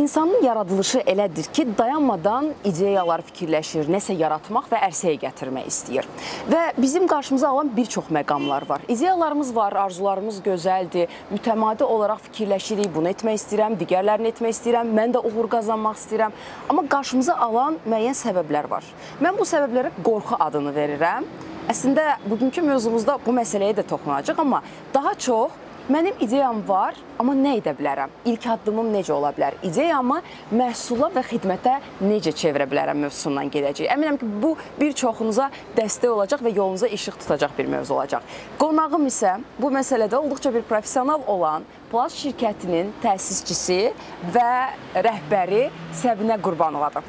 İnsanın yaradılışı elədir ki, dayanmadan ideyalar fikirləşir, nəsə yaratmaq və ərsəyə gətirmək istəyir. Və bizim qarşımıza alan bir çox məqamlar var. İdeyalarımız var, arzularımız gözəldir, mütəmadi olaraq fikirləşirik, bunu etmək istəyirəm, digərlərini etmək istəyirəm, mən də uğur qazanmaq istəyirəm. Amma qarşımıza alan müəyyən səbəblər var. Mən bu səbəblərə qorxu adını verirəm. Əslində, bugünkü mövzumuzda bu məsələyə də toxunacaq, amma daha çox mənim ideyam var, amma nə edə bilərəm? İlk addımım necə ola bilər? İdeyamı məhsula və xidmətə necə çevirə bilərəm mövzusundan gedəcək. Əminəm ki, bu bir çoxunuza dəstək olacaq və yolunuza işıq tutacaq bir mövzu olacaq. Qonağım isə bu məsələdə olduqca bir professional olan Plus şirkətinin təsisçisi və rəhbəri Səbinə Qurbanovadır.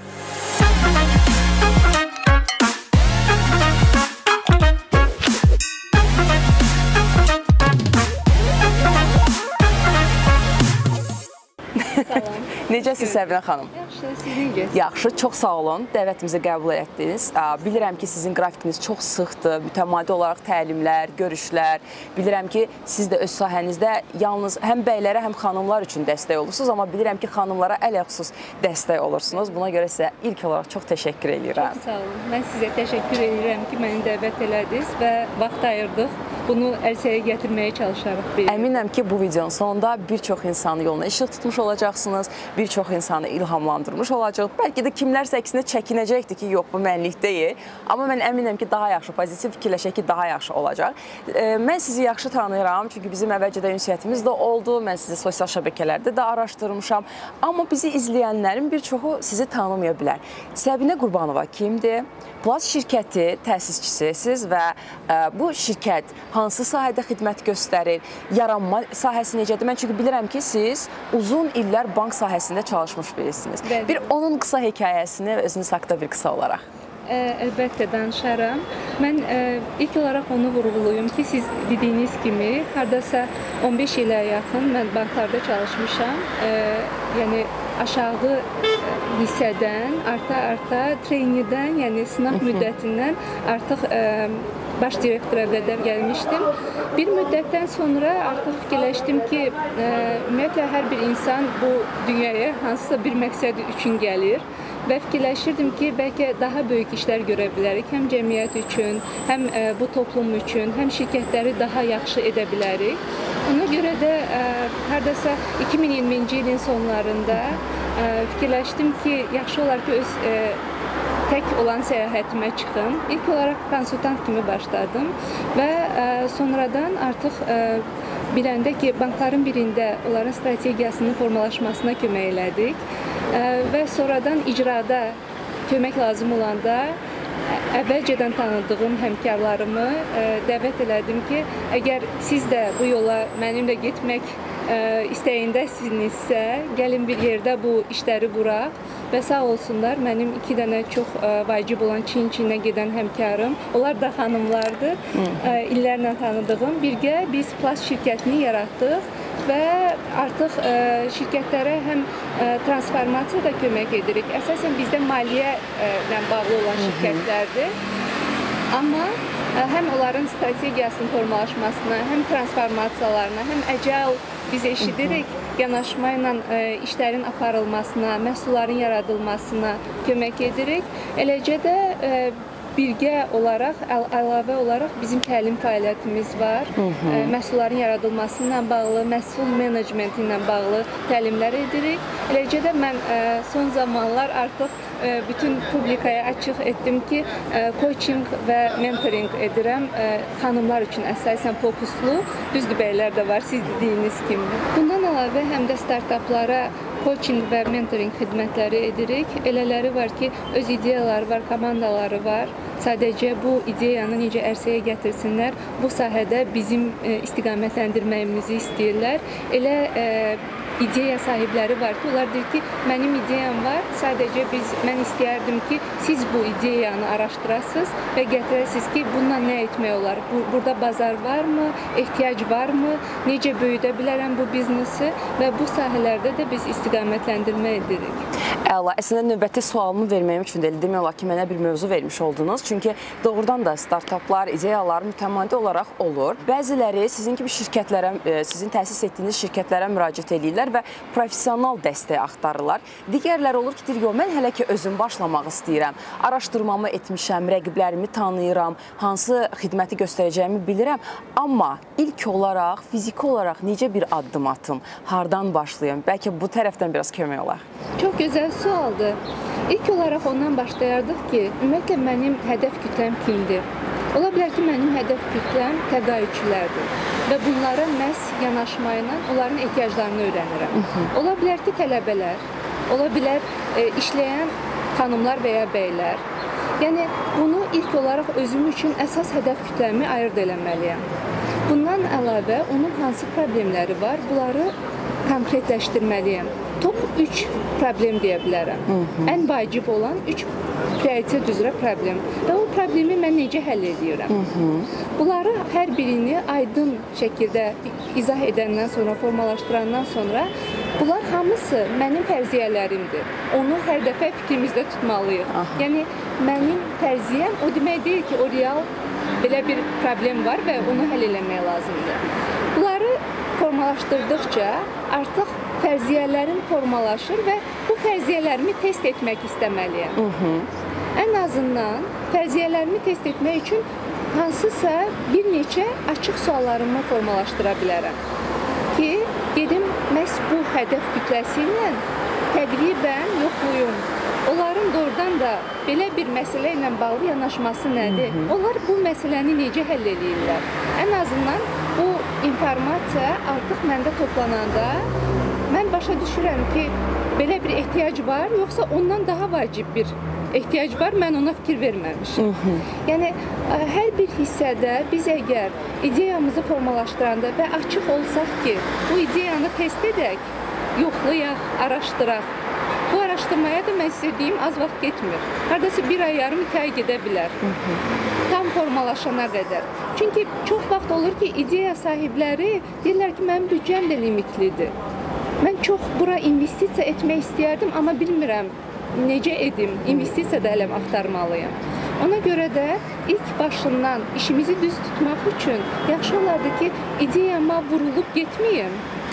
Necəsiz Səbinə xanım? Yaxşı, sizin gəl. Yaxşı, çox sağ olun. Dəvətimizi qəbul etdiniz. Bilirəm ki, sizin qrafikiniz çox sıxdır, mütəmadi olaraq təlimlər, görüşlər. Bilirəm ki, siz də öz sahənizdə yalnız həm bəylərə, həm xanımlar üçün dəstək olursunuz, amma bilirəm ki, xanımlara ələxüsus dəstək olursunuz. Buna görə sizə ilk olaraq çox təşəkkür edirəm. Çox sağ olun. Mən sizə təşəkkür edirəm ki, məni dəvət elədiniz və vaxt ayırdıq. Bunu ərsəyə gətirməyə çalışarıq. Əminəm ki, bu videonun sonunda bir çox insanı yoluna işıq tutmuş olacaqsınız, bir çox insanı ilhamlandırmış olacaq. Bəlkə də kimlərsə əksinə çəkinəcəkdir ki, yox, bu mənlik deyil. Amma mən əminəm ki, daha yaxşı, pozitiv fikirləşək ki, daha yaxşı olacaq. Mən sizi yaxşı tanıyıram, çünki bizim əvvəlcədə ünsiyyətimiz də oldu. Mən sizi sosial şəbəkələrdə də araşdırmışam. Amma bizi izləyənlərin bir çoxu sizi tanımaya bilər. Səbinə Qurbanova kimdir? Plus şirkəti təsisçisisiz və bu şirkət hansı sahədə xidmət göstərir? Yaranma sahəsi necədir? Mən çünki bilirəm ki, siz uzun illər bank sahəsində çalışmış birisiniz. Bir onun qısa hekayəsini özünüz haqqında bir qısa olaraq. Əlbəttə danışaram. Mən ilk olaraq onu vurğuluyum ki, siz dediyiniz kimi, haradasa 15 ilə yaxın mən banklarda çalışmışam. Yəni aşağı hissədən, arta treynidən, yəni sınaq müddətindən artıq baş direktora qədər gəlmişdim. Bir müddətdən sonra artıq fikirləşdim ki, ümumiyyətlə hər bir insan bu dünyaya hansısa bir məqsədi üçün gəlir və fikirləşirdim ki, bəlkə daha böyük işlər görə bilərik, həm cəmiyyət üçün, həm bu toplum üçün, həm şirkətləri daha yaxşı edə bilərik. Ona görə də haradasa 2020-ci ilin sonlarında fikirləşdim ki, yaxşı olar ki, öz tək olan səyahətimə çıxım. İlk olaraq konsultant kimi başladım və sonradan artıq biləndə ki, bankların birində onların strategiyasının formalaşmasına kömək elədik və sonradan icrada kömək lazım olanda əvvəlcədən tanıdığım həmkarlarımı dəvət elədim ki, əgər siz də bu yola mənimlə getmək istəyindəsinizsə, gəlin bir yerdə bu işləri quraq və sağ olsunlar, mənim 2 dənə çox vacib olan Çin-Çinə gedən həmkarım, onlar da xanımlardır, illərlə tanıdığım. Birgə biz Plus şirkətini yaratdıq və artıq şirkətlərə həm transformasiyada kömək edirik. Əsasən bizdə maliyyə ilə bağlı olan şirkətlərdir. Amma həm onların strategiyasının formalaşmasına, həm transformasiyalarına, həm agile biz eşidirik, yanaşma ilə işlərin aparılmasına, məhsulların yaradılmasına kömək edirik. Eləcə də birgə olaraq, əlavə olaraq bizim təlim fəaliyyətimiz var. Məhsulların yaradılması ilə bağlı, məhsul menecmenti ilə bağlı təlimlər edirik. Eləcə də mən son zamanlar artıq bütün publikaya açıq etdim ki, coaching və mentoring edirəm. Xanımlar üçün əsasən fokuslu, düzdür bəylər də var, siz dediyiniz kimi. Bundan əlavə həm də startaplara coaching və mentoring xidmətləri edirik. Elələri var ki, öz ideyaları var, komandaları var. Sadəcə bu ideyanı necə ərsəyə gətirsinlər, bu sahədə bizim istiqamətləndirməyimizi istəyirlər. Elə ideya sahibləri var ki, onlar deyir ki, mənim ideyam var, sadəcə mən istəyərdim ki, siz bu ideyanı araşdırasınız və gətirəsiniz ki, bununla nə etmək olar? Burada bazar varmı, ehtiyac varmı, necə böyüdə bilərəm bu biznesi və bu sahələrdə də biz istiqamətləndirmə edirik. Əla, əslində növbəti sualımı verməyim üçün də demək olar ki, mənə bir mövzu vermiş oldunuz. Çünki doğrudan da startaplar, ideyalar mütəmadi olaraq olur. Bəziləri sizin kimi şirkətlərə, sizin təsis etdiyiniz şirkətlərə müraciət edirlər və professional dəstək axtarırlar. Digərləri olur ki, deyir, yox, mən hələ ki özüm başlamaq istəyirəm. Araşdırmamı etmişəm, rəqiblərimi tanıyıram, hansı xidməti göstərəcəyimi bilirəm. Amma ilk olaraq, fiziki olaraq necə bir addım atım, hardan başlayım? Bəlkə bu tərəfdən biraz kömək olar. Çox gözəl sualdır. İlk olaraq ondan başlayardıq ki, ümumiyyətlə mənim hədəf kütləm kimdir? Ola bilər ki, mənim hədəf kütləm təqaüdçülərdir və bunlara məhz yanaşmayla onların ehtiyaclarını öyrənirəm. Ola bilər ki, tələbələr, ola bilər işləyən xanımlar və ya bəylər. Yəni, bunu ilk olaraq özüm üçün əsas hədəf kütləmi ayırd eləməliyəm. Bundan əlavə, onun hansı problemləri var, bunları konkretləşdirməliyəm. Top 3 problem deyə bilərəm. Ən vacib olan 3 prioritet üzrə problem. Və o problemi mən necə həll edirəm? Bunları hər birini aydın şəkildə izah edəndən sonra, formalaşdırandan sonra bunlar hamısı mənim fərziyyələrimdir. Onu hər dəfə fikrimizdə tutmalıyıq. Yəni, mənim fərziyyəm o demək deyil ki, o real belə bir problem var və onu həll eləmək lazımdır. Bunları formalaşdırdıqca artıq fərziyyələrim formalaşır və bu fərziyyələrimi test etmək istəməliyəm. Ən azından fərziyyələrimi test etmək üçün hansısa bir neçə açıq suallarımı formalaşdıra bilərəm ki, gedim məhz bu hədəf kütləsi ilə təqribən yoxlayım. Onların doğrudan da belə bir məsələ ilə bağlı yanaşması nədir? Onlar bu məsələni necə həll edirlər? Ən azından bu informasiya artıq məndə toplananda mən başa düşürəm ki, belə bir ehtiyac var, yoxsa ondan daha vacib bir ehtiyac var, mən ona fikir verməmişim. Yəni, hər bir hissədə biz əgər ideyamızı formalaşdıranda və açıq olsaq ki, bu ideyanı test edək, yoxlayaq, araşdıraq. Bu araşdırmaya da mən sizə deyim, az vaxt getmir. Haradasa 1 ay, yarım, 2 ay gedə bilər. Tam formalaşana qədər. Çünki çox vaxt olur ki, ideya sahibləri deyirlər ki, mənim büdcəm də limitlidir. Mən çox bura investisiya etmək istəyərdim, amma bilmirəm necə edim, investisiya da ələm axtarmalıyam. Ona görə də ilk başından işimizi düz tutmaq üçün yaxşı olardı ki, ideyama vurulub getməyim.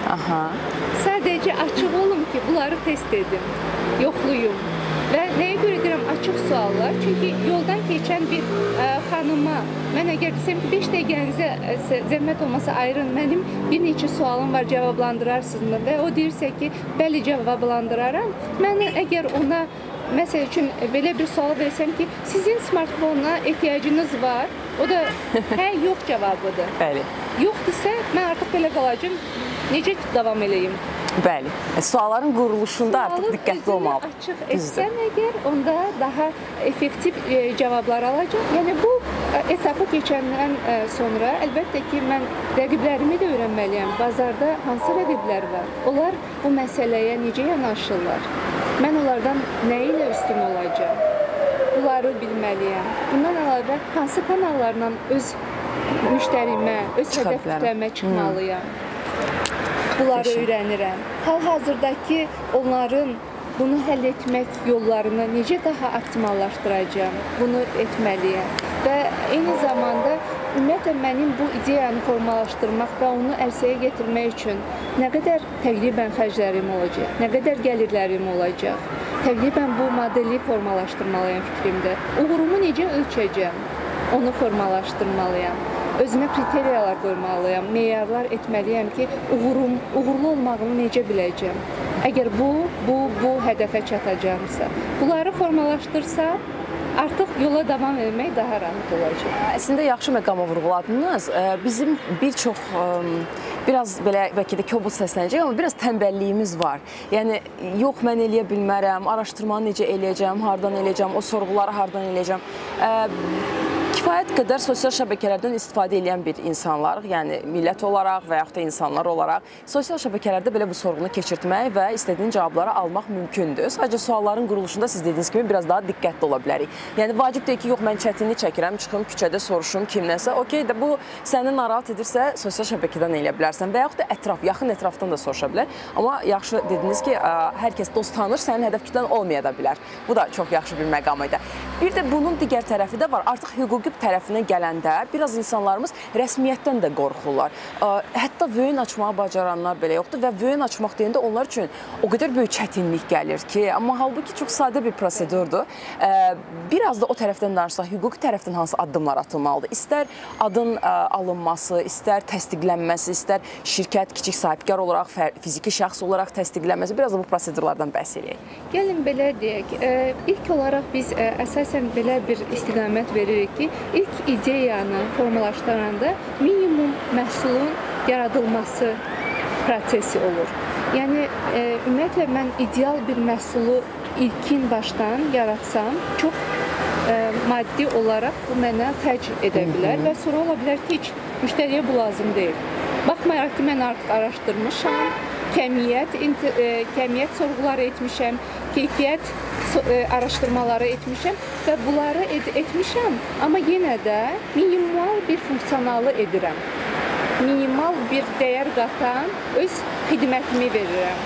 Sadəcə açıq olum ki, bunları test edim, yoxluyum. Və nəyə görə deyirəm açıq suallar? Çünki yoldan keçən bir xanıma, mən əgər desəm ki, 5 dəqiqənizə zəhmət olmasa ayırın, mənim bir neçə sualım var, cavablandırarsınız və o deyirsə ki, bəli, cavablandıraram. Mən əgər ona, məsəl üçün, belə bir sual versəm ki, sizin smartfonuna ehtiyacınız var, o da hə, yox cavabıdır. Bəli. Yoxdursa, mən artıq belə qalacam, necə davam eləyim? Bəli. Sualların quruluşunda artıq diqqətli olmalı. Açıq etsəm əgər, onda daha effektiv cavablar alacaq. Yəni, bu etapı keçəndən sonra əlbəttə ki, mən rəqiblərimi də öyrənməliyəm. Bazarda hansı rəqiblər var? Onlar bu məsələyə necə yanaşırlar? Mən onlardan nə ilə üstün olacaq? Bunları bilməliyəm. Bundan əlavə, hansı kanallarla öz müştərimə, öz hədəf kütləmə çıxmalıyam? Bunları öyrənirəm. Hal-hazırdakı onların bunu həll etmək yollarını necə daha optimallaşdıracağım, bunu etməliyəm. Və eyni zamanda, ümumiyyətlə, mənim bu ideyanı formalaşdırmaq və onu ərsəyə getirmək üçün nə qədər təqribən xərclərim olacaq, nə qədər gəlirlərim olacaq, təqribən bu modeli formalaşdırmalıyam fikrimdə. Uğurumu necə ölçəcəm, onu formalaşdırmalıyam. Özümə kriteriyalar qoymalıyam, meyarlar etməliyəm ki, uğurlu olmağımı necə biləcəm. Əgər bu hədəfə çatacağımsa, bunları formalaşdırsam, artıq yola davam etmək daha rahat olacaq. Əslində, yaxşı məqama vurğuladınız. Bizim bir çox, biraz belə, bəlkə də kobud səslənəcək, amma biraz tənbəlliyimiz var. Yəni, yox, mən eləyə bilmərəm, araşdırmanı necə eləyəcəm, hardan eləyəcəm, o sorğuları hardan eləyəcəm. Kifayət qədər sosial şəbəkələrdən istifadə edən bir insanlarıq, yəni millət olaraq və yaxud da insanlar olaraq sosial şəbəkələrdə belə bu sorğunu keçirtmək və istədiyin cavabları almaq mümkündür. Sadəcə sualların quruluşunda siz dediyiniz kimi biraz daha diqqətli ola bilərik. Yəni vacib deyil ki, yox mən çətinlik çəkirəm, çıxım küçədə soruşum kimdənsə, okey də bu səni narahat edirsə sosial şəbəkədən eləyə bilərsən və yaxud da ətraf, yaxın ətrafdan da soruşa bilər. Amma yaxşı dediniz ki, hər kəs dost tanır, sənin hədəf kütlən olmaya da bilər. Bu da çox yaxşı bir məqam idi. Bir də bunun digər tərəfi də var. Artıq hüquqi tərəfinə gələndə biraz insanlarımız rəsmiyyətdən də qorxurlar. Hətta vöyün açmağı bacaranlar belə yoxdur və vöyün açmaq deyəndə onlar üçün o qədər böyük çətinlik gəlir ki, amma halbuki çox sadə bir prosedurdur. Biraz da o tərəfdən danışsaq, hüquqi tərəfdən hansı addımlar atılmalıdır? İstər adın alınması, istər təsdiqlənməsi, istər şirkət kiçik sahibkar olaraq, fiziki şəxs olaraq təsdiqlənməsi, biraz da bu prosedurlardan bəhs edək. Gəlin belə deyək, ilk olaraq biz əsasən belə bir istiqamət veririk ki, ilk ideyanı formalaşdıranda minimum məhsulun yaradılması prosesi olur. Yəni, ümumiyyətlə, mən ideal bir məhsulu ilkin başdan yaratsam, çox maddi olaraq bu mənə xərc edə bilər və sonra ola bilər ki, heç müştəriyə bu lazım deyil. Baxmayaraq ki, mən artıq araşdırmışam, kəmiyyət sorğuları etmişəm, keyfiyyət araşdırmaları etmişəm və bunları etmişəm, amma yenə də minimal bir funksiyonalı edirəm. Minimal bir dəyər qatan öz xidmətimi verirəm.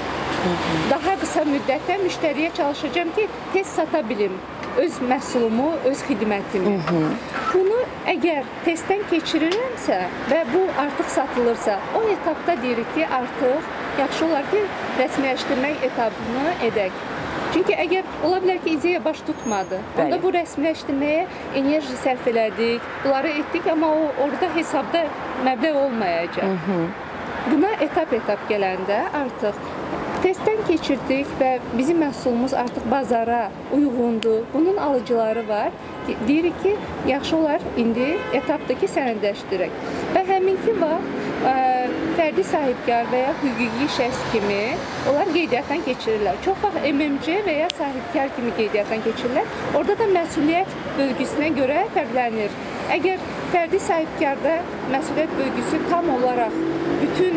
Daha qısa müddətdə müştəriyə çalışacağam ki, tez sata bilim öz məhsulumu, öz xidmətimi. Bunu əgər testdən keçirirəmsə və bu artıq satılırsa, o etapda deyirik ki, artıq yaxşı olar ki, rəsmiləşdirmək etapını edək. Çünki əgər ola bilər ki, ideya baş tutmadı, onda bu rəsmiləşdirməyə enerji sərf elədik, bunları etdik, amma orada hesabda məbləğ olmayacaq. Buna etap-etap gələndə artıq testdən keçirdik və bizim məhsulumuz artıq bazara uyğundur, bunun alıcıları var. Deyirik ki, yaxşı olar indi etapda ki, sənədləşdirək. Və həminki vaxt fərdi sahibkar və ya hüquqi şəxs kimi onlar qeydiyyatdan keçirirlər. Çox vaxt MMC və ya sahibkar kimi qeydiyyatdan keçirirlər. Orada da məsuliyyət bölgüsünə görə fərqlənir. Əgər fərdi sahibkarda məsuliyyət bölgüsü tam olaraq bütün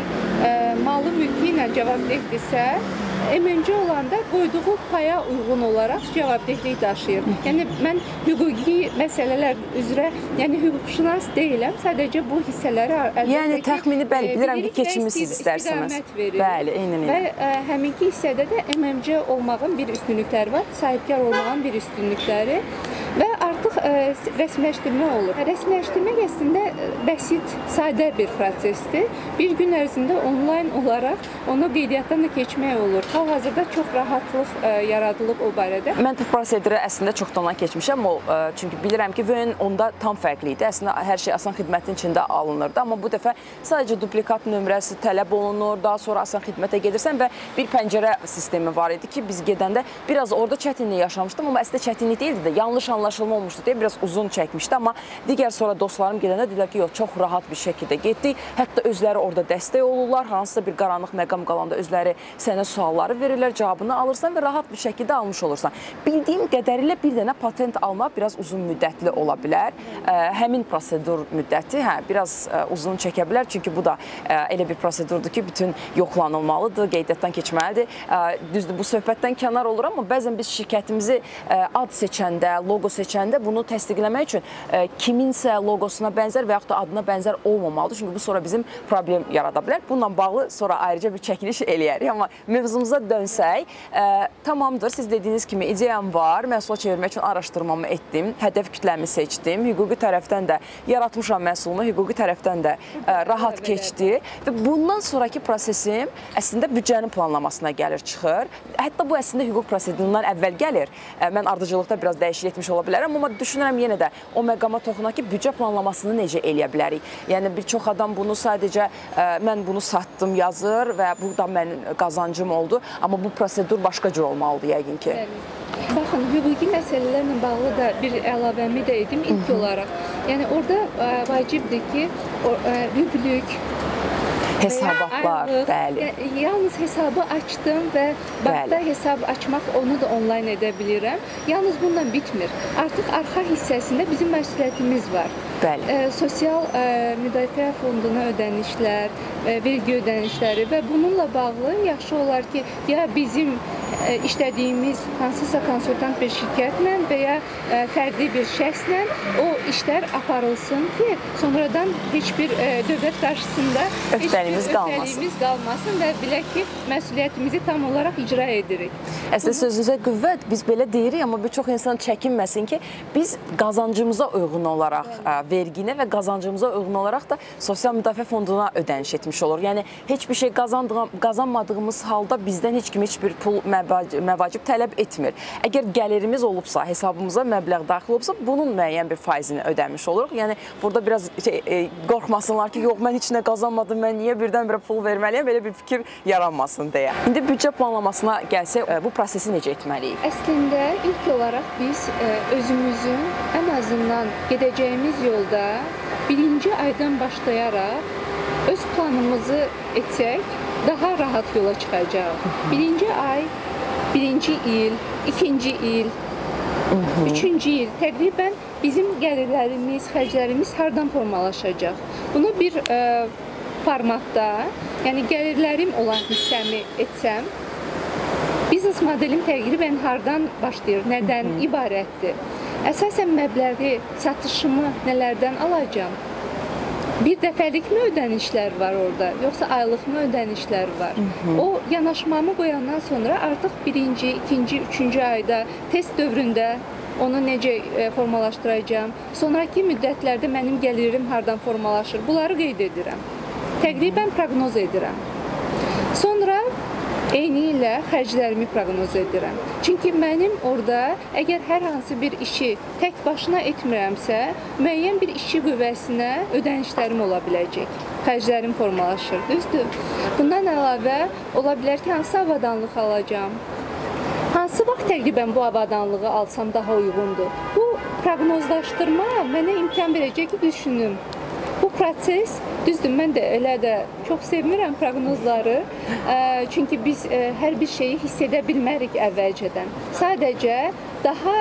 malı mülki ilə cavabdehdirsə, MMC olanda qoyduğu paya uyğun olaraq cavabdehlik daşıyır. Yəni, mən hüquqi məsələlər üzrə, yəni hüquqşünas deyiləm, sadəcə bu hissələri yəni, təxmini bəli, bilirəm ki, keçirsiniz istərsiniz. Bəli, eynən. Və həminki hissədə də MMC olmağın bir üstünlükləri var, sahibkar olmağın bir üstünlükləri və artıq rəsmiləşdirmə olur. Rəsmiləşdirmək əslində bəsit, sadə bir prosesdir. Bir gün ərzində onlayn olaraq onu qeydiyyatdan da keçmək olur. Hal-hazırda çox rahatlıq yaradılıb o barədə. Mən bu proseduru əslində çoxdan keçmişəm, çünki bilirəm ki, vöyün onda tam fərqli idi. Əslində hər şey asan xidmətin içində alınırdı, amma bu dəfə sadəcə duplikat nömrəsi tələb olunur, daha sonra asan xidmətə gedirsən və bir pəncərə sistemi var idi ki, biz gedəndə biraz orada çətinlik yaşamışdım, amma əslində çətinlik deyildi də, yanlış anlaşılma olmuşdu deyə biraz uzun çəkmişdi, amma digər sonra dostlarım gedəndə dedilər ki, yox, çox rahat bir şəkildə getdik. Hətta özləri orada dəstək olurlar, hansısa bir qaranlıq məqam qalanda özləri sənə sualları verirlər, cavabını alırsan və rahat bir şəkildə almış olursan. Bildiyim qədərilə bir dənə patent almaq biraz uzun müddətli ola bilər. Həmin prosedur müddəti biraz uzun çəkə bilər, çünki bu da elə bir prosedurdur ki, bütün yoxlanılmalıdır, qeydiyyatdan keçməlidir. Düzdür, bu söhbətdən kənar olur, amma bəzən biz şirkətimizi ad seçəndə, logo seçəndə bunu təsdiqləmək üçün kiminsə logosuna bənzər və yaxud da adına bənzər olmamalıdır. Çünki bu sonra bizim problem yarada bilər. Bununla bağlı sonra ayrıca bir çəkiliş eləyərik. Amma mövzumuza dönsək, tamamdır. Siz dediyiniz kimi ideyam var. Məhsula çevirmək üçün araşdırmamı etdim. Hədəf kütləmi seçdim. Hüquqi tərəfdən də yaratmışam məhsulumu. Hüquqi tərəfdən də rahat keçdi. Və bundan sonraki prosesim əslində büdcənin planlamasına gəlir, çıxır. Hətta bu əslində hüquq prosedurundan əvvəl gəlir. Mən ardıcılıqda biraz dəyişiklik etmiş ola bilərəm, amma düşünürəm yenə də o məqama toxunaq ki, büdcə planlamasını necə eləyə bilərik? Yəni, bir çox adam bunu sadəcə mən bunu satdım yazır və bu da mənim qazancım oldu, amma bu prosedur başqa cür olmalıdır yəqin ki. Baxın, hüquqi məsələlərlə bağlı da bir əlavəmi də edim ilk olaraq. Yəni, orada vacibdir ki, rüblük, Hesabatlar, bəli. Yalnız hesabı açdım və bankda hesab açmaq, onu da onlayn edə bilirəm. Yalnız bununla bitmir. Artıq arxa hissəsində bizim məsuliyyətimiz var. Bəli. Sosial müdafiə fonduna ödənişlər, vergi ödənişləri və bununla bağlı yaxşı olar ki, ya bizim işlədiyimiz hansısa konsultant bir şirkətlə və ya fərdi bir şəxslə o işlər aparılsın ki, sonradan heç bir dövlət qarşısında öhdəliyimiz qalmasın və bilək ki, məsuliyyətimizi tam olaraq icra edirik. Əslində sözünüzə qüvvət, biz belə deyirik, amma bir çox insan çəkinməsin ki, biz qazancımıza uyğun olaraq verginə və qazancımıza uyğun olaraq da sosial müdafiə fonduna ödəniş etmiş olur. Yəni, heç bir şey qazanmadığımız halda bizdən heç kim heç bir pul məvacib tələb etmir. Əgər gəlirimiz olubsa, hesabımıza məbləğ daxil olubsa, bunun müəyyən bir faizini ödəmiş oluruq. Yəni, burada biraz qorxmasınlar ki, yox, mən heç nə qazanmadım, mən niyə birdən-birə pul verməliyəm, belə bir fikir yaranmasın deyə. İndi büdcə planlamasına gəlsək, bu prosesi necə etməliyik? Əslində, ilk olaraq biz özümüzün ən azından gedəcəyimiz yolda birinci aydan başlayaraq öz planımızı etsək, daha rahat yola çıxacaq. Birinci ay, birinci il, ikinci il, üçüncü il təqribən bizim gəlirlərimiz, xərclərimiz hardan formalaşacaq? Bunu bir formatda, yəni gəlirlərim olan hissəmi etsəm, biznes modelim təqribən hardan başlayır, nədən ibarətdir? Əsasən məbləği, satışımı nələrdən alacam? Bir dəfəlikmi ödənişlər var orada, yoxsa aylıqmı ödənişlər var? O yanaşmamı qoyandan sonra artıq birinci, ikinci, üçüncü ayda, test dövründə onu necə formalaşdıracağam? Sonraki müddətlərdə mənim gəlirim hardan formalaşır? Bunları qeyd edirəm. Təqribən proqnoz edirəm. Sonra eyni ilə xərclərimi proqnoz edirəm. Çünki mənim orada əgər hər hansı bir işi tək başına etmirəmsə, müəyyən bir işçi qüvvəsinə ödənişlərim ola biləcək. Xərclərim formalaşır, düzdür? Bundan əlavə ola bilər ki, hansı avadanlıq alacağam? Hansı vaxt təqribən bu avadanlığı alsam daha uyğundur? Bu proqnozlaşdırma mənə imkan verəcək ki, düşünüm. Bu proses, düzdür, mən də elə də çox sevmirəm proqnozları. Çünki biz hər bir şeyi hiss edə bilmərik əvvəlcədən. Sadəcə daha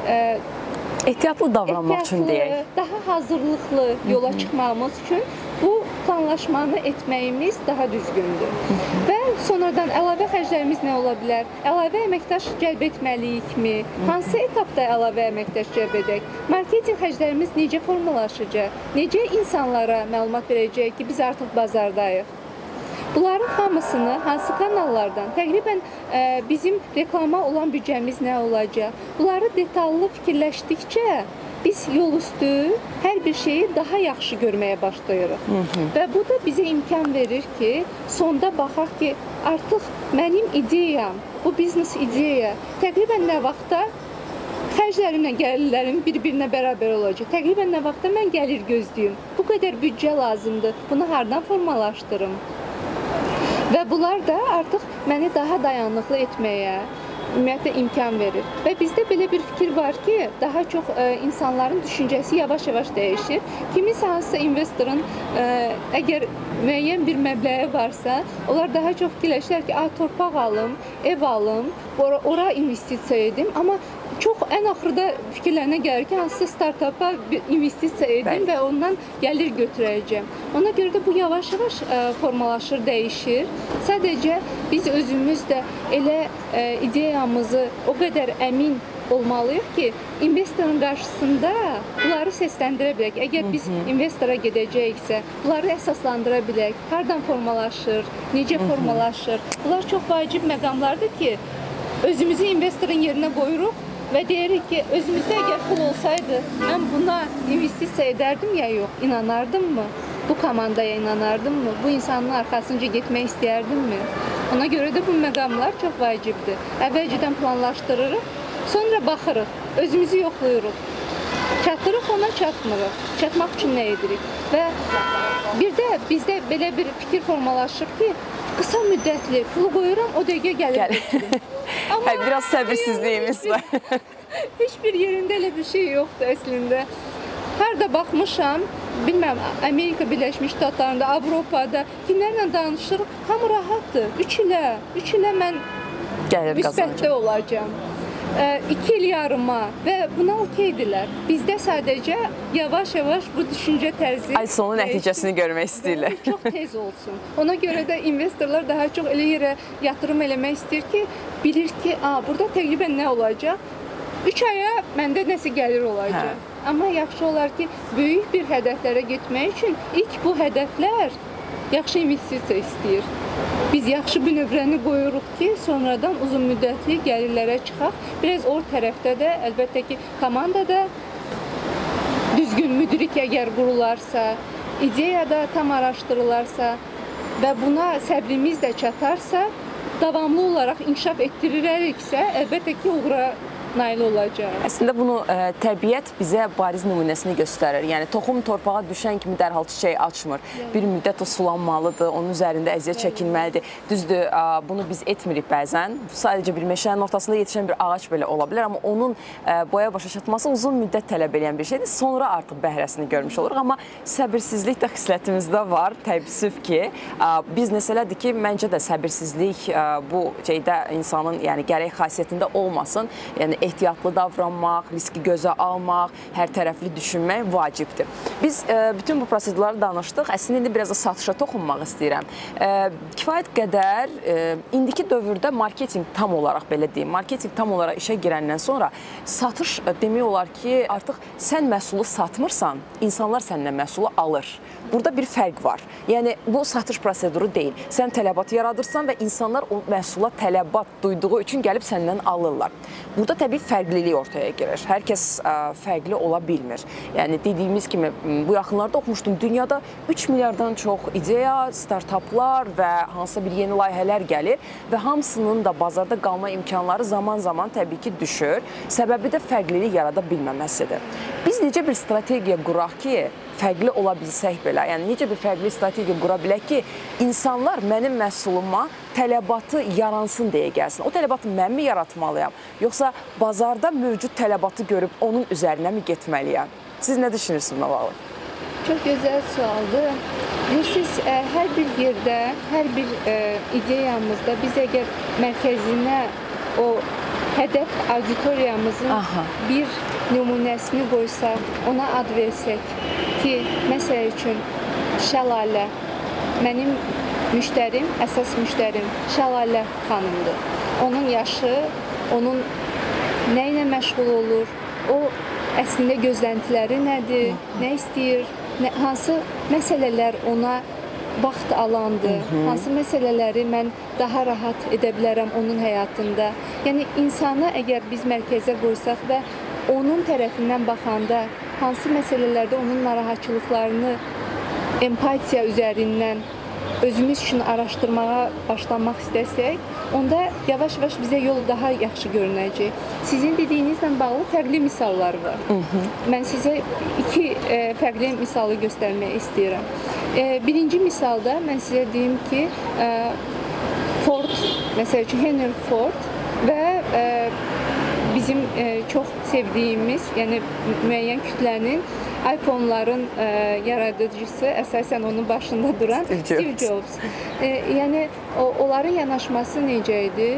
ehtiyatlı davranmaq üçün deyək. Daha hazırlıqlı yola çıxmağımız üçün bu planlaşmanı etməyimiz daha düzgündür. Və sonradan əlavə xərclərimiz nə ola bilər? Əlavə əməkdaş cəlb etməliyikmi? Hansı etapda əlavə əməkdaş cəlb edək? Marketinq xərclərimiz necə formalaşacaq? Necə insanlara məlumat verəcək ki, biz artıq bazardayıq? Bunların hamısını hansı kanallardan, təqribən bizim reklama olan büdcəmiz nə olacaq? Bunları detallı fikirləşdikcə biz yol üstü hər bir şeyi daha yaxşı görməyə başlayırıq. Və bu da bizə imkan verir ki, sonda baxaq ki, artıq mənim ideyam, bu biznes ideya təqribən nə vaxtda xərclərimlə gəlirlərim bir-birinə bərabər olacaq. Təqribən nə vaxtda mən gəlir gözləyim. Bu qədər büdcə lazımdır. Bunu hardan formalaşdırım? Və bunlar da artıq məni daha dayanıqlı etməyə, ümumiyyətlə imkan verir. Və bizdə belə bir fikir var ki, daha çox insanların düşüncəsi yavaş-yavaş dəyişir. Kimisə hansısa investorun əgər müəyyən bir məbləği varsa, onlar daha çox fikirləşirlər ki, torpaq alım, ev alım, ora investisiya edim. Amma çox ən axırda fikirlərinə gəlir ki, hansısa startapa investisiya edim və ondan gəlir götürəcəm. Ona görə də bu yavaş-yavaş formalaşır, dəyişir. Sadəcə biz özümüz də elə ideyamızı o qədər əmin olmalıyıq ki, investorun qarşısında bunları səsləndirə bilək. Əgər biz investora gedəcəksə, bunları əsaslandıra bilək. Hardan formalaşır, necə formalaşır? Bunlar çox vacib məqamlardır ki, özümüzü investorun yerinə qoyuruq və deyirik ki, özümüzdə əgər pul olsaydı, mən buna investisiya edərdim ya yox, inanardımmı? Bu komandaya inanardımmı? Bu insanın arxasınca getmək istəyərdimmi? Ona görə də bu məqamlar çox vacibdir. Əvvəlcədən planlaşdırırıq, sonra baxırıq, özümüzü yoxlayırıq. Çatırıq, ona çatmırıq. Çatmaq üçün nə edirik? Və bir də bizdə belə bir fikir formalaşır ki, qısa müddətli pulu qoyuram, o dəqiqə gəlir götürüm. Biraz səbirsizliyimiz var. Heç bir yerində elə bir şey yoxdur əslində. Harada baxmışam, bilmirəm, Amerika Birləşmiş Ştatlarında, Avropada kimlərlə danışırıq, hamı rahatdır. 3 ilə mən müsbətdə olacağam. 2 il yarıma və buna okeydirlər. Bizdə sadəcə yavaş-yavaş bu düşüncə tərzi ay sonu nəticəsini görmək istəyirlər. Çox tez olsun. Ona görə də investorlar daha çox elə yerə yatırım eləmək istəyir ki, bilir ki, burada təqribən nə olacaq? 3 aya məndə nəsə gəlir olacaq. Amma yaxşı olar ki, böyük bir hədəflərə getmək üçün ilk bu hədəflər yaxşı investisiya istəyir. Biz yaxşı bir növrəni qoyuruq ki, sonradan uzun müddətli gəlirlərə çıxaq. Biraz o tərəfdə də, əlbəttə ki, komandada düzgün müdrik əgər qurularsa, ideyada tam araşdırılarsa və buna səbrimiz də çatarsa, davamlı olaraq inkişaf etdirirəriksə, əlbəttə ki, uğura nail olacaq. Əslində bunu təbiət bizə bariz nümunəsini göstərir. Yəni toxum torpağa düşən kimi dərhal çiçək açmır. Bir müddət o sulanmalıdır, onun üzərində əziyyət çəkilməlidir. Düzdür, bunu biz etmirik bəzən. Sadəcə bir meşənin ortasında yetişən bir ağac belə ola bilər, amma onun boya başa çatması uzun müddət tələb edən bir şeydir. Sonra artıq bəhrəsini görmüş oluruq, amma səbirsizlik də xislətimizdə var. Təəssüf ki, biz məsələdir ki, məncə də səbirsizlik bu şeydə insanın gərək xasiyyətində olmasın. Yəni ehtiyatlı davranmaq, riski gözə almaq, hər tərəfli düşünmək vacibdir. Biz bütün bu prosedurları danışdıq. Əslində indi biraz da satışa toxunmaq istəyirəm. Kifayət qədər indiki dövrdə marketinq tam olaraq belə deyim, marketinq tam olaraq işə girəndən sonra satış demək olar ki, artıq sən məhsulu satmırsan, insanlar səndən məhsulu alır. Burada bir fərq var. Yəni bu satış proseduru deyil. Sən tələbat yaradırsan və insanlar o məhsula tələbat duyduğu üçün gəlib səndən alırlar. Burada təbii fərqlilik ortaya girir. Hər kəs fərqli ola bilmir. Yəni dediyimiz kimi bu yaxınlarda oxumuşdum. Dünyada 3 milyardan çox ideya, startaplar və hansısa bir yeni layihələr gəlir və hamısının da bazarda qalma imkanları zaman-zaman təbii ki düşür. Səbəbi də fərqlilik yarada bilməməsidir. Biz necə bir strategiya quraq ki, fərqli ola bilsək belə, yəni necə bir fərqli strategiya qura bilək ki, insanlar mənim məhsuluma tələbatı yaransın deyə gəlsin. O tələbatı mən mi yaratmalıyam, yoxsa bazarda mövcud tələbatı görüb onun üzərinə mi getməliyəm? Siz nə düşünürsünüz buna bağlı? Çox gözəl sualdır. Siz hər bir yerdə, hər bir ideyamızda biz əgər mərkəzinə o hədəf auditoriyamızın bir nümunəsini qoysaq, ona ad versək ki, məsəl üçün Şəlalə, mənim müştərim, əsas müştərim Şəlalə xanımdır. Onun yaşı, onun nə ilə məşğul olur, o əslində gözləntiləri nədir, nə istəyir, hansı məsələlər ona vaxt alandır, hansı məsələləri mən daha rahat edə bilərəm onun həyatında. Yəni, insanı əgər biz mərkəzə qoysaq və onun tərəfindən baxanda hansı məsələlərdə onun narahatçılıqlarını empatiya üzərindən özümüz üçün araşdırmağa başlamaq istəsək, onda yavaş-yavaş bizə yol daha yaxşı görünəcək. Sizin dediyinizlə bağlı fərqli misallar var. Mən sizə 2 fərqli misalı göstərmək istəyirəm. Birinci misalda mən sizə deyim ki, Ford, məsəl üçün Henry Ford və bizim çox sevdiyimiz, yəni müəyyən kütlənin iPhone-ların yaradıcısı, əsasən onun başında duran Steve Jobs. Yəni onların yanaşması necə idi?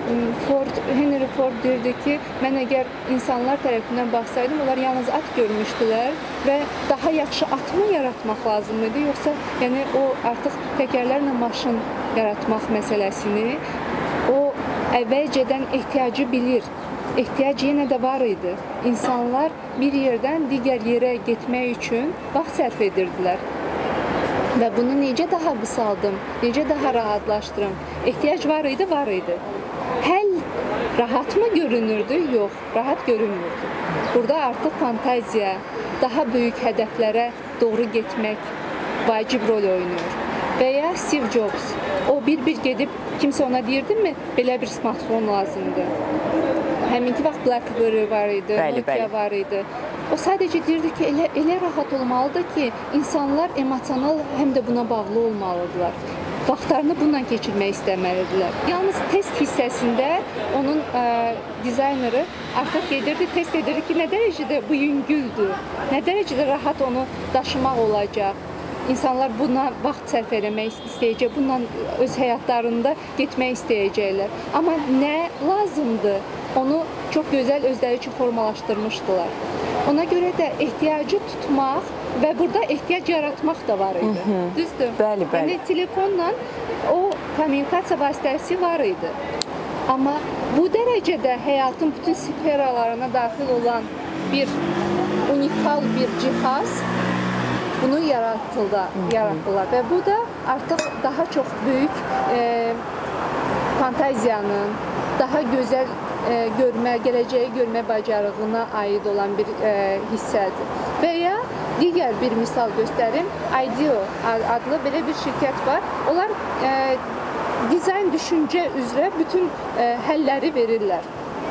Henry Ford deyirdi ki, mən əgər insanlar tərəfindən baxsaydım, onlar yalnız at görmüşdülər və daha yaxşı atmı yaratmaq lazım idi, yoxsa yəni o artıq təkərlərlə maşın yaratmaq məsələsini o əvvəlcədən ehtiyacı bilir. Ehtiyac yenə də var idi. İnsanlar bir yerdən digər yerə getmək üçün vaxt sərf edirdilər. Və bunu necə daha qısaldım, necə daha rahatlaşdırım? Ehtiyac var idi, var idi. Həll rahat mı görünürdü? Yox, rahat görünmürdü. Burada artıq fantaziya, daha böyük hədəflərə doğru getmək vacib rol oynayır. Və ya Steve Jobs, o bir-bir gedib, kimsə ona deyirdimi, belə bir smartfon lazımdır. Həminki vaxt BlackBerry var idi, Nokia var idi. O sadəcə deyirdi ki, elə rahat olmalıdır ki, insanlar emosional həm də buna bağlı olmalıdırlar. Vaxtlarını bununla keçirmək istəməlidirlər. Yalnız test hissəsində onun dizayneri artıq gedirdi, test edirdi ki, nə dərəcədə bu yüngüldür, nə dərəcədə rahat onu daşımaq olacaq. İnsanlar buna vaxt sərf eləmək istəyəcək, bundan öz həyatlarında getmək istəyəcəklər. Amma nə lazımdır, onu çox gözəl özləri üçün formalaşdırmışdılar. Ona görə də ehtiyacı tutmaq və burada ehtiyac yaratmaq da var idi. Düzdür? Bəli, bəli. Yəni, telefonla o kommunikasiya vasitəsi var idi. Amma bu dərəcədə həyatın bütün sferalarına daxil olan bir unikal bir cihaz bunu yaratdılar və bu da artıq daha çox böyük fantaziyanın, daha gözəl gələcəyi görmə bacarığına aid olan bir hissədir. Və ya digər bir misal göstərim, IDEO adlı belə bir şirkət var. Onlar dizayn düşüncə üzrə bütün həlləri verirlər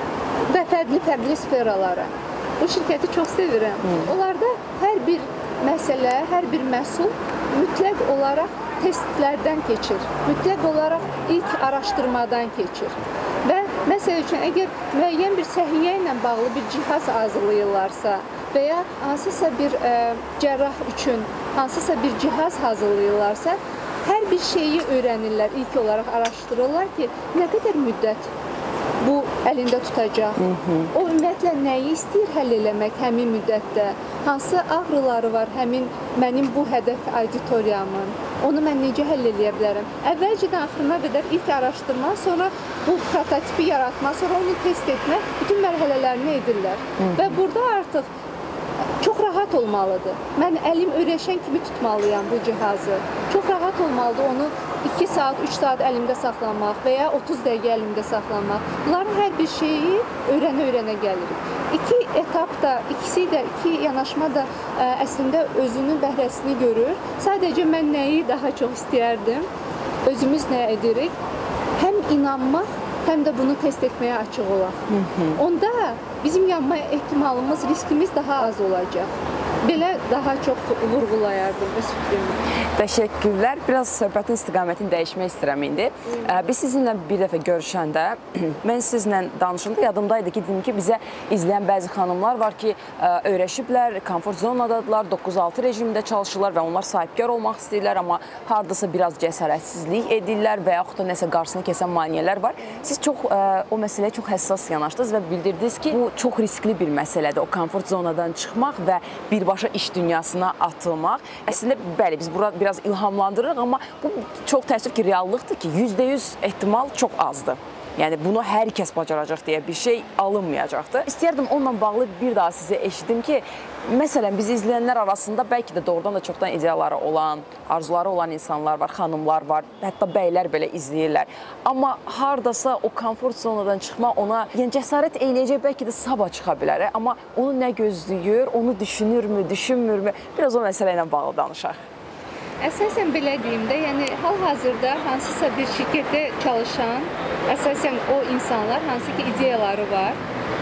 və fərqli sferalara. Bu şirkəti çox sevirəm. Onlarda hər bir məsələ, hər bir məhsul mütləq olaraq testlərdən keçir. Mütləq olaraq ilk araşdırmadan keçir. Və məsəl üçün, əgər müəyyən bir səhiyyə ilə bağlı bir cihaz hazırlayırlarsa və ya hansısa bir cərrah üçün hansısa bir cihaz hazırlayırlarsa, hər bir şeyi öyrənirlər, ilk olaraq araşdırırlar ki, nə qədər müddət bu əlində tutacaq. O ümumiyyətlə nəyi istəyir həll eləmək həmin müddətdə? Hansı ağrıları var mənim bu hədəf auditoriyamın? Onu mən necə həll eləyə bilərəm? Əvvəlcədən axırına qədər ilk araşdırma, sonra bu prototipi yaratma, sonra onu test etmə, bütün mərhələlərini edirlər. Və burada artıq çox rahat olmalıdır. Mən əlim öyrəşən kimi tutmalıyam bu cihazı. Çox rahat olmalıdır onu 2 saat, 3 saat əlimdə saxlamaq və ya 30 dəqiqə əlimdə saxlamaq. Bunların hər bir şeyi öyrənə gəlirik. İki etapda, iki yanaşma da əslində özünün bəhrəsini görür. Sadəcə mən nəyi daha çox istəyərdim, özümüz nə edirik? Həm inanmaq, həm də bunu test etməyə açıq olaq. Onda bizim yanma ehtimalımız, riskimiz daha az olacaq. Belə daha çox vurğulayardım öz fikrimi. Təşəkkürlər. Biraz söhbətin istiqamətini dəyişmək istəyirəm indi. Biz sizinlə bir dəfə görüşəndə, mən sizinlə danışanda yadımdaydı ki, dedim ki, bizə izləyən bəzi xanımlar var ki, öyrəşiblər, komfort zonadadılar, 9-6 rejimində çalışırlar və onlar sahibkar olmaq istəyirlər, amma hardasa biraz cəsarətsizlik edirlər və yaxud da nəsə qarşısını kəsən maneələr var. Siz o məsələyə çox həssas yanaşdınız və bildirdiniz ki, bu çox riskli bir məsələdir. O komfort zonadan çıxmaq və birbaşa iş dünyasına atılmaq. Əslində, bəli, biz burada biraz ilhamlandırırıq, amma bu çox təəssüf ki, reallıqdır ki, %100 ehtimal çox azdır. Yəni, bunu hər kəs bacaracaq deyə bir şey alınmayacaqdır. İstəyərdim onunla bağlı bir daha sizə eşidim ki, məsələn, bizi izləyənlər arasında bəlkə də doğrudan da çoxdan ideyaları olan, arzuları olan insanlar var, xanımlar var, hətta bəylər belə izləyirlər. Amma hardasa o komfort zonadan çıxma ona cəsarət eləyəcək, bəlkə də sabah çıxa bilər. Amma onu nə gözləyir, onu düşünürmü, düşünmürmü? Biraz o məsələ ilə bağlı danışaq. Əsasən belə deyim də, yəni hal-hazırda hansısa bir şirkətdə çalışan, əsasən o insanlar, hansı ki ideyaları var,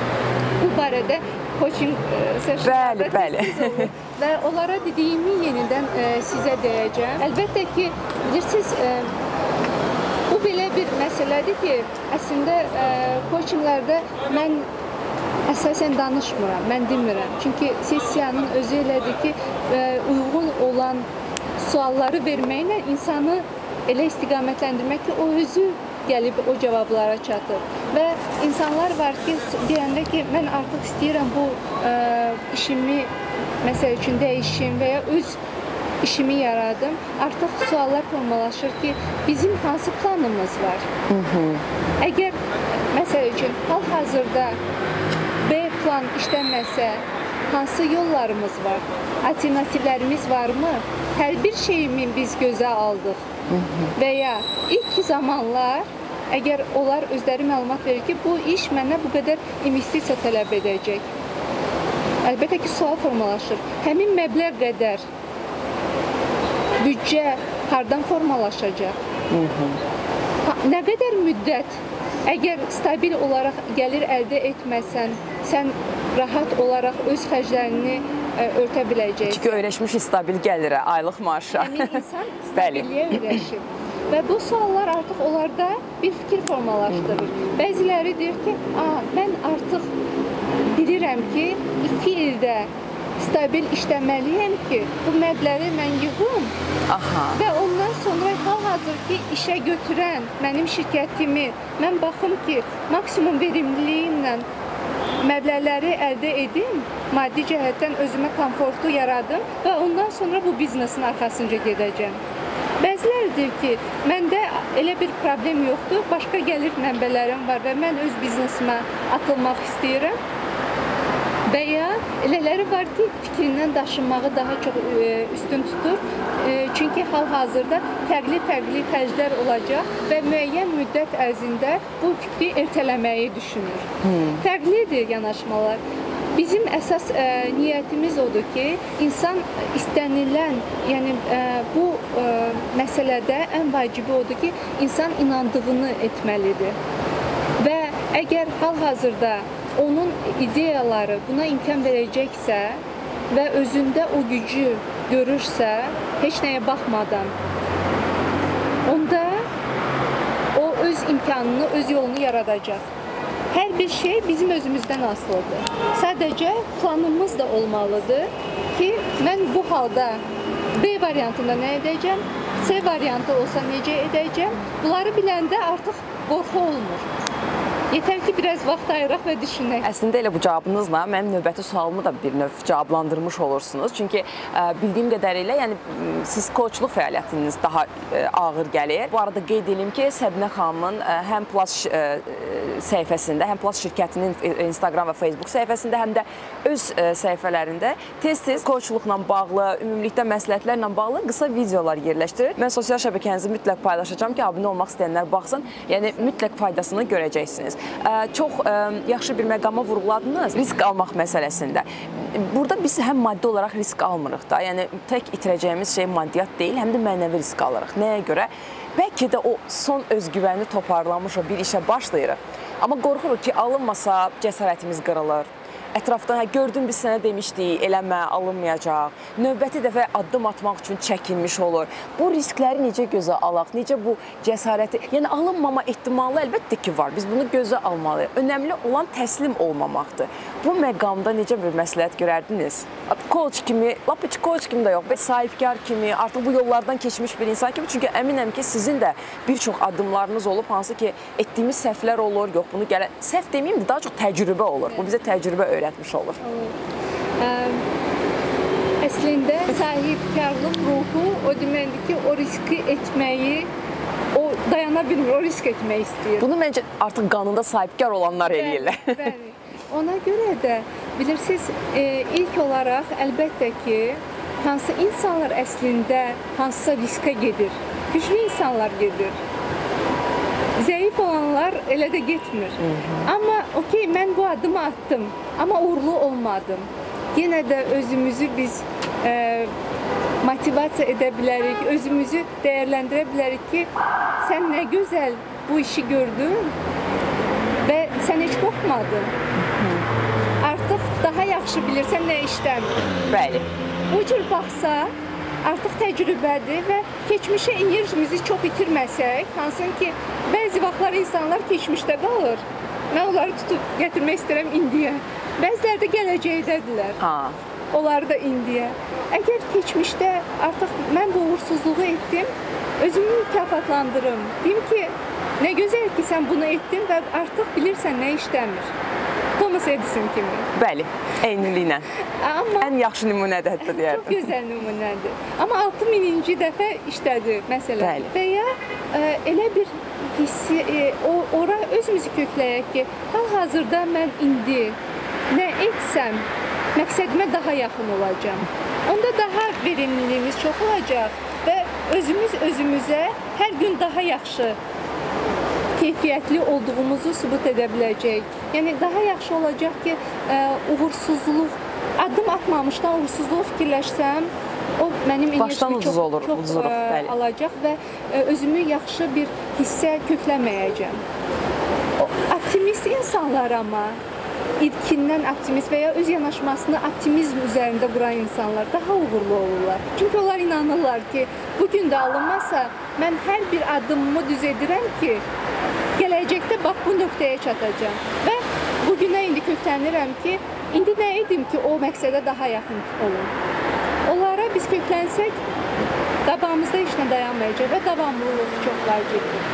bu barədə coaching sessionlarda tez olur və onlara dediyimi yenidən sizə deyəcəm. Əlbəttə ki, bilirsiniz, bu belə bir məsələdir ki, əslində coachinglərdə mən əsasən danışmıram, mən demirəm. Çünki sessiyanın özü elədir ki, uyğun olan sualları verməklə insanı elə istiqamətləndirmək ki, o özü gəlib o cavablara çatır. Və insanlar var ki, deyəndə ki, mən artıq istəyirəm bu işimi, məsəl üçün dəyişim və ya öz işimi yaradım. Artıq suallar formalaşır ki, bizim hansı planımız var? Əgər, məsəl üçün, hal-hazırda B plan işləməsə, hansı yollarımız var? Alternativlərimiz varmı? Hər bir şeyimi biz gözə aldıq və ya ilk zamanlar, əgər onlar özləri məlumat verir ki, bu iş mənə bu qədər investisiya tələb edəcək. Əlbəttə ki, sual formalaşır. Həmin məbləğ qədər büdcə hardan formalaşacaq? Nə qədər müddət? Əgər stabil olaraq gəlir əldə etməsən, sən rahat olaraq öz xərclərini örtə biləcəksən. Çünki öyrəşmiş stabil gəlirə, aylıq maaşa. Həmin insan stabilliyə öyrəşir. və bu suallar artıq onlarda bir fikir formalaşdırır. Bəziləri deyir ki, mən artıq bilirəm ki, 2 ildə stabil işləməliyəm ki, bu məbləği mən yığım və ondan sonra hal-hazırki işə götürən mənim şirkətimi mən baxım ki, maksimum verimliliyimlə məbləğləri əldə edim, maddi cəhətdən özümə komfortu yaradım və ondan sonra bu biznesin arxasınca gedəcəm. Bəziləri deyir ki, məndə elə bir problem yoxdur, başqa gəlir mənbələrim var və mən öz biznesimə atılmaq istəyirəm. Və ya elələri var ki, fikrindən daşınmağı daha çox üstün tutur. Çünki hal-hazırda fərqli xərclər olacaq və müəyyən müddət ərzində bu fikri ertələməyi düşünür. Fərqlidir yanaşmalar. Bizim əsas niyyətimiz odur ki, insan istənilən, yəni bu məsələdə ən vacibi odur ki, insan inandığını etməlidir. Və əgər hal-hazırda onun ideyaları buna imkan verəcəksə və özündə o gücü görürsə, heç nəyə baxmadan, onda o öz imkanını, öz yolunu yaradacaq. Hər bir şey bizim özümüzdən asılıdır. Sadəcə planımız da olmalıdır ki, mən bu halda B variantında nə edəcəm, C variantı olsa necə edəcəm, bunları biləndə artıq qorxu olmur. Yetər ki, biraz vaxt ayıraq və düşünək. Əslində elə bu cavabınızla mənim növbəti sualımı da bir növ cavablandırmış olursunuz. Çünki bildiyim qədərilə, yəni siz koçluq fəaliyyətiniz daha ağır gəlir. Bu arada qeyd edim ki, Səbinə xanımın həm Plus səhifəsində, həm Plus şirkətinin Instagram və Facebook səhifəsində, həm də öz səhifələrində tez-tez koçluqla bağlı, ümumilikdə məsləhətlərlə bağlı qısa videolar yerləşdirir. Mən sosial şəbəkənizi mütləq paylaşacağam ki, abunə olmaq istəyənlər baxsın. Yəni mütləq faydasını görəcəksiniz. Çox yaxşı bir məqama vurğuladınız risk almaq məsələsində. Burada biz həm maddi olaraq risk almırıq da, yəni tək itirəcəyimiz şey maddiyyat deyil, həm də mənəvi risk alırıq. Nəyə görə? Bəlkə də o son özgüvəni toparlamış o bir işə başlayırıq. Amma qorxuruq ki, alınmasa cəsarətimiz qırılır. Ətrafdan, gördüm biz sənə demişdik, eləmə, alınmayacaq. Növbəti dəfə addım atmaq üçün çəkinmiş olur. Bu riskləri necə gözə alaq, necə bu cəsarəti, yəni alınmama ehtimalı əlbəttə ki var. Biz bunu gözə almalıyıq. Önəmli olan təslim olmamaqdır. Bu məqamda necə bir məsləhət görərdiniz? Koç kimi, lap heç koç kimi də yox, sahibkar kimi, artıq bu yollardan keçmiş bir insan kimi. Çünki əminəm ki, sizin də bir çox addımlarınız olub, hansı ki, etdiyimiz səhvlər olur, yox bunu gələn, səhv deməyim də daha çox təcrübə olur. Bu bizə təcrübə öyrətmiş olur. Əslində sahibkarlıq ruhu o deməkdir ki, o riski etməyi, o dayana bilmir, o risk etmək istəyir. Bunu məncə artıq qanunda sahibkar olanlar eləyirlər. Bəli. Ona görə də bilirsiniz, ilk olaraq əlbəttə ki, hansı insanlar əslində hansısa riskə gedir. Güclü insanlar gedir. Zəif olanlar elə də getmir. Amma okey, mən bu addımı attım, amma uğurlu olmadım. Yenə də özümüzü biz motivasiya edə bilərik, özümüzü dəyərləndirə bilərik ki, sən nə gözəl bu işi gördün və sən heç qorxmadın. Artıq daha yaxşı bilirsən nə işləmir. Bəli. Bu cür baxsaq, artıq təcrübədir və keçmişə enerjimizi çox itirməsək, hansın ki, bəzi vaxtlar insanlar keçmişdə qalır. Mən onları tutub gətirmək istəyirəm indiyə. Bəziləri də gələcəkdədirlər. Onlar da indiyə. Əgər keçmişdə artıq mən bu uğursuzluğu etdim, özümü mükafatlandırım. Deyim ki, nə gözəl ki, sən bunu etdin və artıq bilirsən nə işləmir. Thomas Edison kimi. Bəli, eyniliklə. Ən yaxşı nümunədir hətta deyərdim. Çox gözəl nümunədir. Amma 6000-ci dəfə işlədi məsələn. Və ya elə bir hissi, ora özümüzü kökləyək ki, hal-hazırda mən indi nə etsəm, məqsədimə daha yaxın olacam. Onda daha verimliliyimiz çox olacaq və özümüz özümüzə hər gün daha yaxşı keyfiyyətli olduğumuzu sübut edə biləcək. Yəni, daha yaxşı olacaq ki, uğursuzluq, addım atmamışdan uğursuzluğu fikirləşsəm, o mənim enerjimi çox alacaq və özümü yaxşı bir hissə kökləməyəcəm. Optimist insanlar amma ilkindən optimist və ya öz yanaşmasını optimizm üzərində quran insanlar daha uğurlu olurlar. Çünki onlar inanırlar ki, bugün də alınmasa, mən hər bir addımımı düz edirəm ki, gələcəkdə bax bu nöqtəyə çatacağam. Və bugünə indi köklənirəm ki, indi nə edim ki, o məqsədə daha yaxın olun. Onlara biz köklənsək, qabağımızda heç nə dayanmayacaq və davamlılıq çox vacibdir.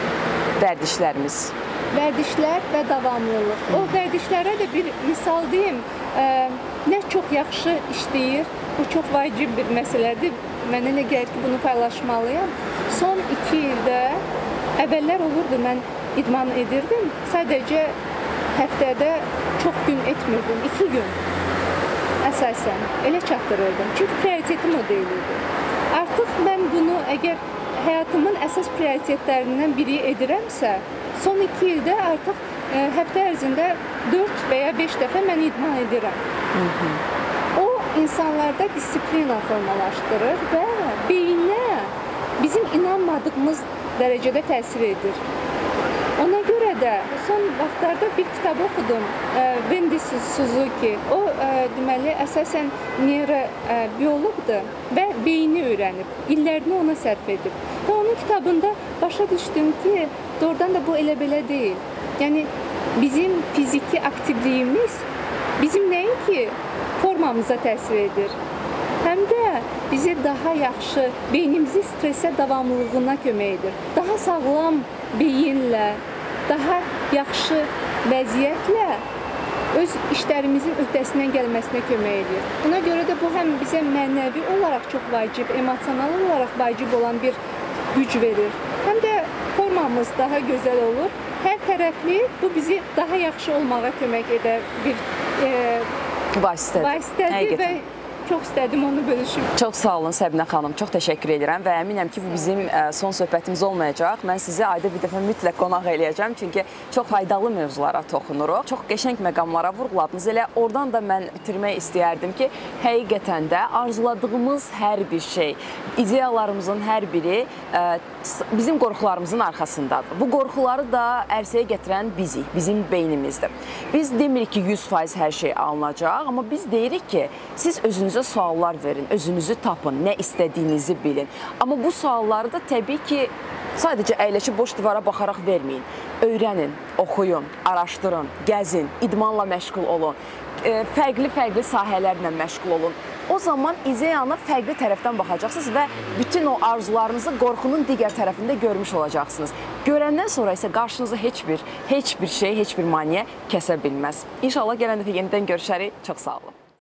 Vərdişlər və davamlılıq. O vərdişlərə də bir misal deyim, nə çox yaxşı işləyir, bu çox vacib bir məsələdir. Mənə nə gəlir ki, bunu paylaşmalıyam. Son 2 ildə, əvvəllər olurdu, mən idman edirdim, sadəcə həftədə çox gün etmirdim, 2 gün əsasən elə çatdırırdım. Çünki prioritetim o deyildi. Artıq mən bunu əgər həyatımın əsas prioritetlərindən biri edirəmsə, son 2 ildə artıq həftə ərzində 4 və ya 5 dəfə mən idman edirəm. O, insanlarda disiplina formalaşdırır və beyinə bizim inanmadığımız dərəcədə təsir edir. Ona görə də son vaxtlarda bir kitab oxudum, Wendy Suzuki. O, deməli, əsasən neyrobioloqdur və beyni öyrənib, illərini ona sərf edib. Və onun kitabında başa düşdüm ki, doğrudan da bu elə belə deyil. Yəni, bizim fiziki aktivliyimiz bizim nəinki formamıza təsir edir, həm də bizi daha yaxşı, beynimizi stresə davamlılığına kömək edir. Daha sağlam beyinlə, daha yaxşı vəziyyətlə öz işlərimizin öhdəsindən gəlməsinə kömək edir. Buna görə də bu həm bizə mənəvi olaraq çox vacib, emosional olaraq vacib olan bir güc verir. Həm də formamız daha gözəl olur. Hər tərəfli bu bizi daha yaxşı olmağa kömək edə bir vasitədir və çox istədim onu bölüşüm. Çox sağ olun Səbinə xanım, çox təşəkkür edirəm və əminəm ki, bu bizim son söhbətimiz olmayacaq. Mən sizi ayda bir dəfə mütləq qonaq eləyəcəm, çünki çox faydalı mövzulara toxunuruq. Çox qəşəng məqamlara vurğuladınız. Elə oradan da mən bitirmək istəyərdim ki, həqiqətən də arzuladığımız hər bir şey, ideyalarımızın hər biri bizim qorxularımızın arxasındadır. Bu qorxuları da ərsəyə gətirən bizik, bizim beynimizdir. Biz demirik ki, 100% hər şey alınacaq, amma biz deyirik ki, siz özünüzə suallar verin, özünüzü tapın, nə istədiyinizi bilin. Amma bu sualları da təbii ki, sadəcə əyləşib boş divara baxaraq verməyin. Öyrənin, oxuyun, araşdırın, gəzin, idmanla məşğul olun, fərqli sahələrlə məşğul olun. O zaman ideyanı fərqli tərəfdən baxacaqsınız və bütün o arzularınızı qorxunun digər tərəfində görmüş olacaqsınız. Görəndən sonra isə qarşınıza heç bir şey, heç bir maneə kəsə bilməz. İnşallah gələn dəfə yenidən görüşərik. Çox sağ olun.